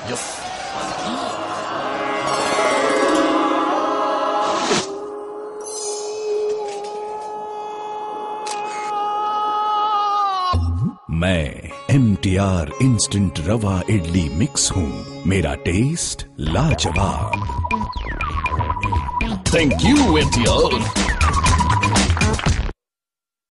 मैं MTR instant रवा idli mix हूँ, मेरा टेस्ट लाजवाब। Thank you, MTR.